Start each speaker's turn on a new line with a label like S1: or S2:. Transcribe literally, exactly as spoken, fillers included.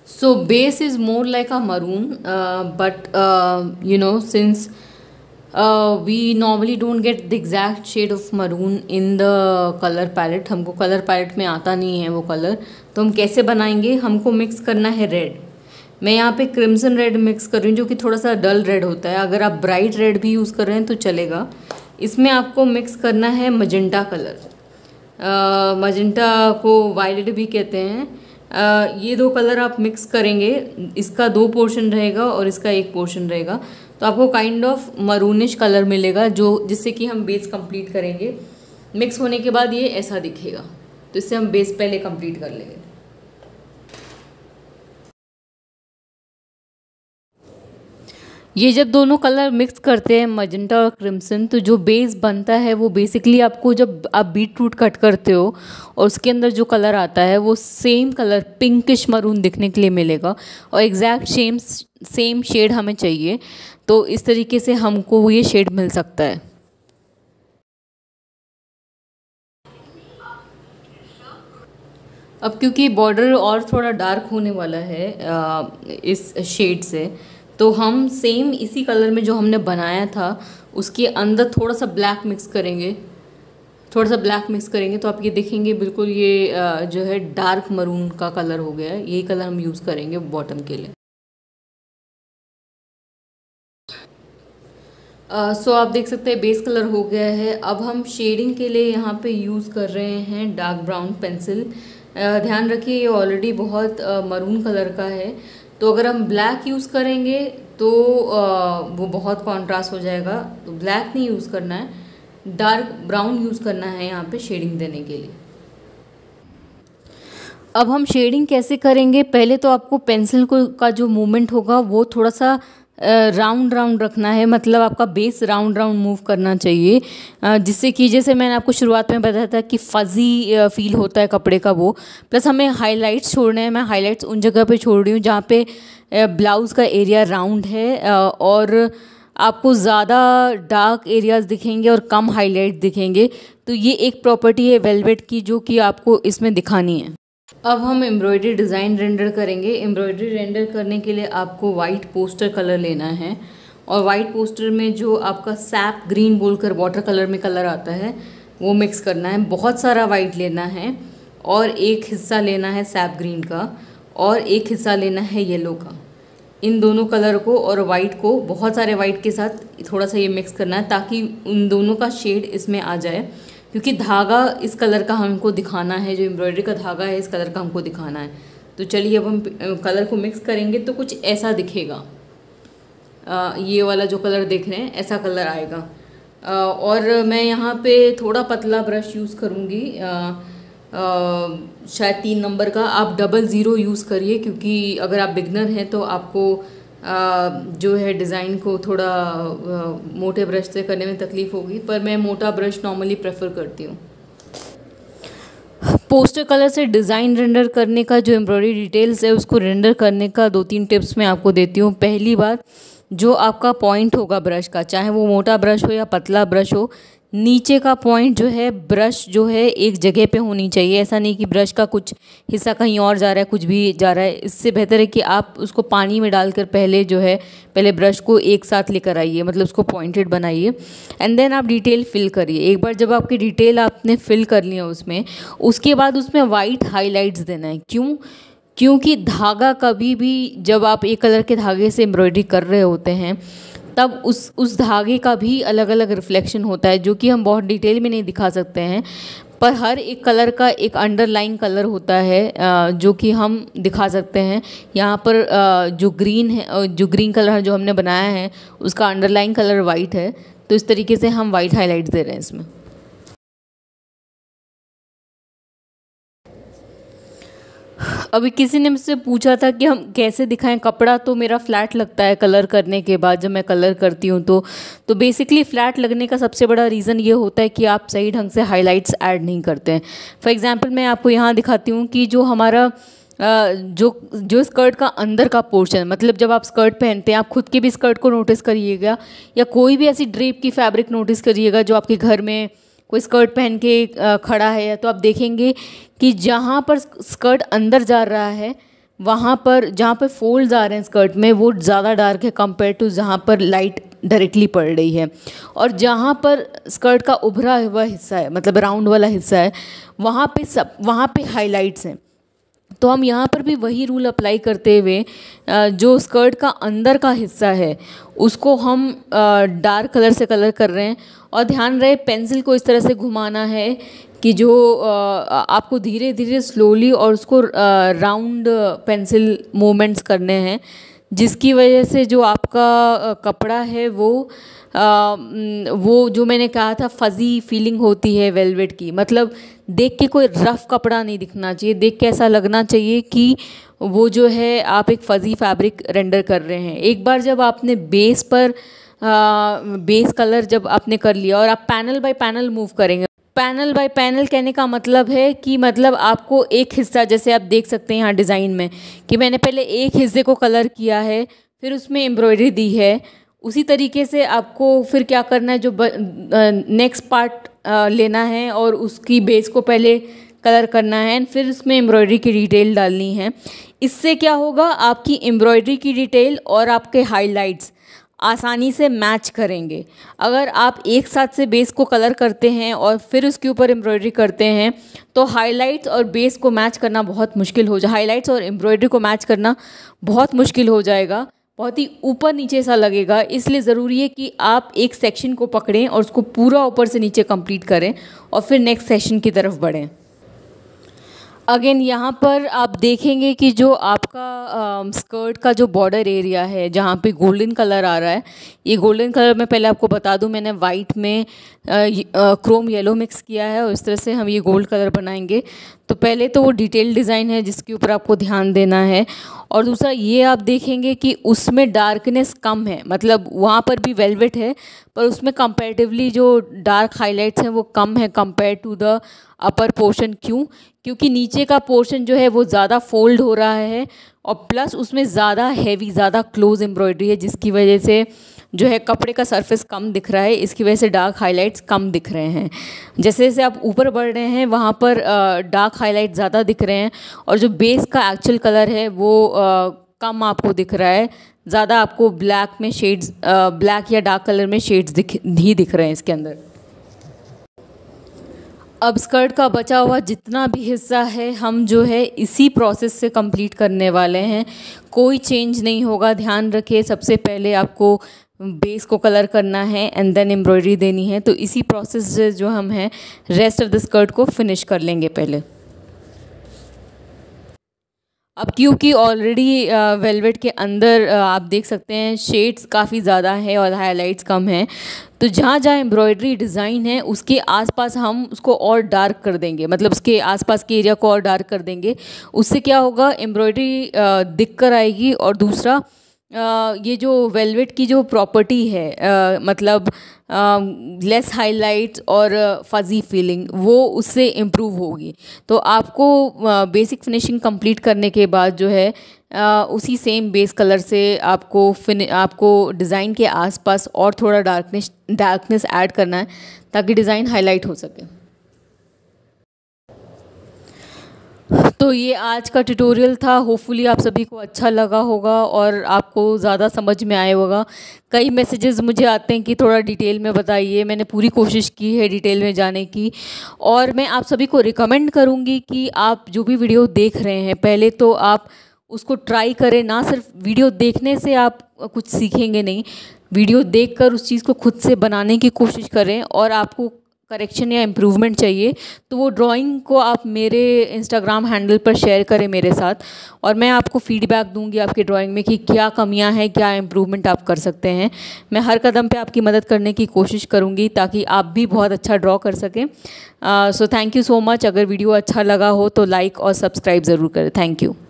S1: So base is more like a maroon, uh, but uh, you know since uh, we normally don't get the exact shade of maroon in the color palette, हमको colour palette में आता नहीं है वो colour, तो हम कैसे बनाएंगे? हमको मिक्स करना है रेड। मैं यहाँ पे क्रिम्सन रेड मिक्स कर रही हूँ जो कि थोड़ा सा डल रेड होता है। अगर आप ब्राइट रेड भी यूज़ कर रहे हैं तो चलेगा। इसमें आपको मिक्स करना है मजेंटा कलर। मजेंटा को वायलेट भी कहते हैं। uh, ये दो कलर आप मिक्स करेंगे, इसका दो पोर्शन रहेगा और इसका एक पोर्शन रहेगा, तो आपको काइंड ऑफ मरूनिश कलर मिलेगा, जो जिससे कि हम बेस कंप्लीट करेंगे। मिक्स होने के बाद ये ऐसा दिखेगा, तो इससे हम बेस पहले कंप्लीट कर लेंगे। ये जब दोनों कलर मिक्स करते हैं मजेंटा और क्रिम्सन, तो जो बेस बनता है वो बेसिकली आपको जब आप बीट रूट कट करते हो और उसके अंदर जो कलर आता है वो सेम कलर पिंकिश मरून दिखने के लिए मिलेगा और एग्जैक्ट सेम सेम शेड हमें चाहिए। तो इस तरीके से हमको ये शेड मिल सकता है। अब क्योंकि बॉर्डर और थोड़ा डार्क होने वाला है आ, इस शेड से, तो हम सेम इसी कलर में जो हमने बनाया था उसके अंदर थोड़ा सा ब्लैक मिक्स करेंगे। थोड़ा सा ब्लैक मिक्स करेंगे तो आप ये देखेंगे बिल्कुल ये जो है डार्क मरून का कलर हो गया है। यही कलर हम यूज़ करेंगे बॉटम के लिए। सो uh, so आप देख सकते हैं बेस कलर हो गया है। अब हम शेडिंग के लिए यहाँ पे यूज़ कर रहे हैं डार्क ब्राउन पेंसिल। uh, ध्यान रखिए ये ऑलरेडी बहुत मरून uh, कलर का है, तो अगर हम ब्लैक यूज़ करेंगे तो आ, वो बहुत कॉन्ट्रास्ट हो जाएगा। तो ब्लैक नहीं यूज़ करना है, डार्क ब्राउन यूज़ करना है यहाँ पे शेडिंग देने के लिए। अब हम शेडिंग कैसे करेंगे? पहले तो आपको पेंसिल को का जो मूवमेंट होगा वो थोड़ा सा राउंड राउंड रखना है, मतलब आपका बेस राउंड राउंड मूव करना चाहिए, जिससे कि जैसे मैंने आपको शुरुआत में बताया था कि फज़ी फील होता है कपड़े का वो। प्लस हमें हाइलाइट्स छोड़ने हैं। मैं हाइलाइट्स उन जगह पे छोड़ रही हूँ जहाँ पे ब्लाउज़ का एरिया राउंड है और आपको ज़्यादा डार्क एरियाज़ दिखेंगे और कम हाईलाइट दिखेंगे। तो ये एक प्रॉपर्टी है वेलवेट की जो कि आपको इसमें दिखानी है। अब हम एम्ब्रॉयडरी डिज़ाइन रेंडर करेंगे। एम्ब्रॉयडरी रेंडर करने के लिए आपको वाइट पोस्टर कलर लेना है और वाइट पोस्टर में जो आपका सैप ग्रीन बोलकर वाटर कलर में कलर आता है वो मिक्स करना है। बहुत सारा वाइट लेना है और एक हिस्सा लेना है सैप ग्रीन का और एक हिस्सा लेना है येलो का। इन दोनों कलर को और वाइट को बहुत सारे वाइट के साथ थोड़ा सा ये मिक्स करना है ताकि उन दोनों का शेड इसमें आ जाए, क्योंकि धागा इस कलर का हमको दिखाना है। जो एम्ब्रॉयडरी का धागा है इस कलर का हमको दिखाना है। तो चलिए अब हम कलर को मिक्स करेंगे तो कुछ ऐसा दिखेगा। आ, ये वाला जो कलर देख रहे हैं ऐसा कलर आएगा। आ, और मैं यहाँ पे थोड़ा पतला ब्रश यूज़ करूँगी, शायद तीन नंबर का। आप डबल ज़ीरो यूज़ करिए, क्योंकि अगर आप बिगनर हैं तो आपको आ, जो है डिज़ाइन को थोड़ा आ, मोटे ब्रश से करने में तकलीफ़ होगी, पर मैं मोटा ब्रश नॉर्मली प्रेफर करती हूँ। पोस्टर कलर से डिज़ाइन रेंडर करने का जो एम्ब्रॉयडरी डिटेल्स है उसको रेंडर करने का दो तीन टिप्स मैं आपको देती हूँ। पहली बात, जो आपका पॉइंट होगा ब्रश का, चाहे वो मोटा ब्रश हो या पतला ब्रश हो, नीचे का पॉइंट जो है ब्रश जो है एक जगह पे होनी चाहिए। ऐसा नहीं कि ब्रश का कुछ हिस्सा कहीं और जा रहा है, कुछ भी जा रहा है। इससे बेहतर है कि आप उसको पानी में डालकर पहले जो है पहले ब्रश को एक साथ लेकर आइए, मतलब उसको पॉइंटेड बनाइए एंड देन आप डिटेल फिल करिए। एक बार जब आपकी डिटेल आपने फिल कर लिया उसमें, उसके बाद उसमें वाइट हाईलाइट्स देना है। क्यों? क्योंकि धागा कभी भी जब आप एक कलर के धागे से एम्ब्रॉयडरी कर रहे होते हैं तब उस उस धागे का भी अलग अलग रिफ्लेक्शन होता है, जो कि हम बहुत डिटेल में नहीं दिखा सकते हैं, पर हर एक कलर का एक अंडरलाइन कलर होता है जो कि हम दिखा सकते हैं। यहाँ पर जो ग्रीन है, जो ग्रीन कलर जो हमने बनाया है उसका अंडरलाइन कलर वाइट है, तो इस तरीके से हम वाइट हाईलाइट्स दे रहे हैं इसमें। अभी किसी ने मुझसे पूछा था कि हम कैसे दिखाएं कपड़ा, तो मेरा फ्लैट लगता है कलर करने के बाद। जब मैं कलर करती हूँ तो तो बेसिकली फ्लैट लगने का सबसे बड़ा रीज़न ये होता है कि आप सही ढंग से हाइलाइट्स ऐड नहीं करते हैं। फॉर एग्जांपल मैं आपको यहाँ दिखाती हूँ कि जो हमारा जो जो स्कर्ट का अंदर का पोर्शन, मतलब जब आप स्कर्ट पहनते हैं, आप खुद के भी स्कर्ट को नोटिस करिएगा या कोई भी ऐसी ड्रेप की फैब्रिक नोटिस करिएगा जो आपके घर में कोई स्कर्ट पहन के खड़ा है, तो आप देखेंगे कि जहाँ पर स्कर्ट अंदर जा रहा है वहाँ पर जहाँ पर फोल्ड्स आ रहे हैं स्कर्ट में वो ज़्यादा डार्क है कंपेयर टू जहाँ पर लाइट डायरेक्टली पड़ रही है। और जहाँ पर स्कर्ट का उभरा हुआ हिस्सा है, मतलब राउंड वाला हिस्सा है, वहाँ पे सब वहाँ पे हाइलाइट्स हैं। तो हम यहाँ पर भी वही रूल अप्लाई करते हुए जो स्कर्ट का अंदर का हिस्सा है उसको हम डार्क कलर से कलर कर रहे हैं। और ध्यान रहे पेंसिल को इस तरह से घुमाना है कि जो आपको धीरे धीरे स्लोली और उसको राउंड पेंसिल मूवमेंट्स करने हैं, जिसकी वजह से जो आपका कपड़ा है वो आ, वो जो मैंने कहा था फज़ी फीलिंग होती है वेलवेट की, मतलब देख के कोई रफ़ कपड़ा नहीं दिखना चाहिए, देख के ऐसा लगना चाहिए कि वो जो है आप एक फ़ज़ी फैब्रिक रेंडर कर रहे हैं। एक बार जब आपने बेस पर आ, बेस कलर जब आपने कर लिया और आप पैनल बाय पैनल मूव करेंगे। पैनल बाय पैनल कहने का मतलब है कि मतलब आपको एक हिस्सा, जैसे आप देख सकते हैं यहाँ डिज़ाइन में कि मैंने पहले एक हिस्से को कलर किया है, फिर उसमें एम्ब्रॉयडरी दी है, उसी तरीके से आपको फिर क्या करना है, जो नेक्स्ट पार्ट लेना है और उसकी बेस को पहले कलर करना है, फिर उसमें एम्ब्रॉयडरी की डिटेल डालनी है। इससे क्या होगा, आपकी एम्ब्रॉयडरी की डिटेल और आपके हाइलाइट्स आसानी से मैच करेंगे। अगर आप एक साथ से बेस को कलर करते हैं और फिर उसके ऊपर एम्ब्रॉयडरी करते हैं तो हाइलाइट्स और बेस को मैच करना बहुत मुश्किल हो जाए हाइलाइट्स और एम्ब्रॉयडरी को मैच करना बहुत मुश्किल हो जाएगा, बहुत ही ऊपर नीचे सा लगेगा। इसलिए ज़रूरी है कि आप एक सेक्शन को पकड़ें और उसको पूरा ऊपर से नीचे कंप्लीट करें और फिर नेक्स्ट सेक्शन की तरफ बढ़ें। अगेन यहाँ पर आप देखेंगे कि जो आपका स्कर्ट का जो बॉर्डर एरिया है जहाँ पे गोल्डन कलर आ रहा है, ये गोल्डन कलर मैं पहले आपको बता दूँ मैंने वाइट में क्रोम येलो मिक्स किया है और इस तरह से हम ये गोल्ड कलर बनाएंगे। तो पहले तो वो डिटेल डिज़ाइन है जिसके ऊपर आपको ध्यान देना है। और दूसरा ये आप देखेंगे कि उसमें डार्कनेस कम है, मतलब वहाँ पर भी वेलवेट है पर उसमें कंपैरेटिवली जो डार्क हाइलाइट्स हैं वो कम है compare to the upper portion. क्यों? क्योंकि नीचे का पोर्शन जो है वो ज़्यादा फोल्ड हो रहा है और प्लस उसमें ज़्यादा हैवी ज़्यादा क्लोज एम्ब्रॉयडरी है, जिसकी वजह से जो है कपड़े का सरफेस कम दिख रहा है, इसकी वजह से डार्क हाइलाइट्स कम दिख रहे हैं। जैसे जैसे आप ऊपर बढ़ रहे हैं वहाँ पर डार्क हाइलाइट ज़्यादा दिख रहे हैं और जो बेस का एक्चुअल कलर है वो आ, कम आपको दिख रहा है, ज़्यादा आपको ब्लैक में शेड्स ब्लैक या डार्क कलर में शेड्स दिख ही दिख रहे हैं इसके अंदर। अब स्कर्ट का बचा हुआ जितना भी हिस्सा है हम जो है इसी प्रोसेस से कंप्लीट करने वाले हैं, कोई चेंज नहीं होगा। ध्यान रखिए सबसे पहले आपको बेस को कलर करना है एंड देन एम्ब्रॉयडरी देनी है। तो इसी प्रोसेस से जो हम हैं रेस्ट ऑफ द स्कर्ट को फिनिश कर लेंगे पहले। अब क्योंकि ऑलरेडी वेलवेट के अंदर uh, आप देख सकते हैं शेड्स काफ़ी ज़्यादा है और हाइलाइट्स कम हैं, तो जहाँ जहाँ एम्ब्रॉयडरी डिज़ाइन है उसके आसपास हम उसको और डार्क कर देंगे, मतलब उसके आसपास के एरिया को और डार्क कर देंगे। उससे क्या होगा, एम्ब्रॉयडरी दिख कर आएगी और दूसरा Uh, ये जो वेलवेट की जो प्रॉपर्टी है uh, मतलब लेस हाइलाइट्स और फज़ी फीलिंग वो उससे इम्प्रूव होगी। तो आपको बेसिक फिनिशिंग कंप्लीट करने के बाद जो है uh, उसी सेम बेस कलर से आपको फिन आपको डिज़ाइन के आसपास और थोड़ा डार्कनेस डार्कनेस ऐड करना है ताकि डिज़ाइन हाईलाइट हो सके। तो ये आज का ट्यूटोरियल था, होपफुली आप सभी को अच्छा लगा होगा और आपको ज़्यादा समझ में आया होगा। कई मैसेजेस मुझे आते हैं कि थोड़ा डिटेल में बताइए, मैंने पूरी कोशिश की है डिटेल में जाने की। और मैं आप सभी को रिकमेंड करूँगी कि आप जो भी वीडियो देख रहे हैं पहले तो आप उसको ट्राई करें। ना सिर्फ वीडियो देखने से आप कुछ सीखेंगे नहीं, वीडियो देखकर उस चीज़ को खुद से बनाने की कोशिश करें। और आपको करेक्शन या इम्प्रूवमेंट चाहिए तो वो ड्राइंग को आप मेरे इंस्टाग्राम हैंडल पर शेयर करें मेरे साथ और मैं आपको फीडबैक दूंगी आपकी ड्राइंग में कि क्या कमियां हैं, क्या इम्प्रूवमेंट आप कर सकते हैं। मैं हर कदम पे आपकी मदद करने की कोशिश करूंगी ताकि आप भी बहुत अच्छा ड्रॉ कर सकें। So thank you so much. अगर वीडियो अच्छा लगा हो तो लाइक और सब्सक्राइब ज़रूर करें। Thank you.